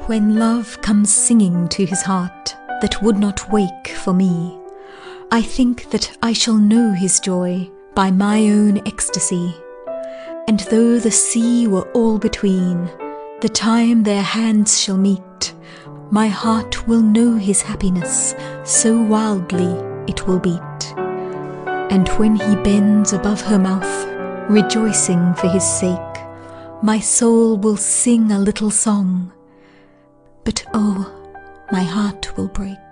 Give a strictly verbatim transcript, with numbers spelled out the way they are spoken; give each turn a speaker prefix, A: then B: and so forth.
A: When love comes singing to his heart that would not wake for me, I think that I shall know his joy by my own ecstasy. And though the sea were all between, the time their hands shall meet, my heart will know his happiness, so wildly it will beat. And when he bends above her mouth, rejoicing for his sake, my soul will sing a little song, but oh, my heart will break.